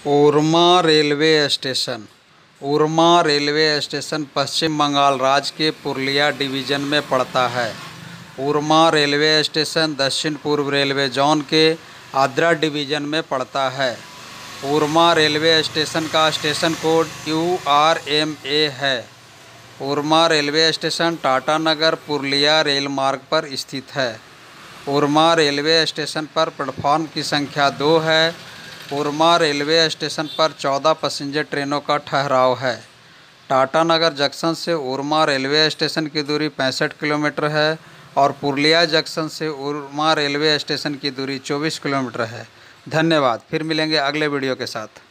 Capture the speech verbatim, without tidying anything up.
उरमा railway station Urma railway station Paschim Bengal राज्य के Purulia division में पड़ता है। उरमा रेलवे स्टेशन दक्षिण पूर्व रेलवे जोन के आद्रा डिवीज़न में पड़ता है। उरमा रेलवे स्टेशन का station code U R M A है। Urma railway station Tatanagar Purulia rail मार्ग पर स्थित है। उरमा रेलवे स्टेशन पर प्लेटफॉर्म की संख्या दो है। उरमा रेलवे स्टेशन पर चौदह पैसेंजर ट्रेनों का ठहराव है। टाटा नगर जंक्शन से उरमा रेलवे स्टेशन की दूरी पैंसठ किलोमीटर है और पुरुलिया जंक्शन से उरमा रेलवे स्टेशन की दूरी चौबीस किलोमीटर है। धन्यवाद। फिर मिलेंगे अगले वीडियो के साथ।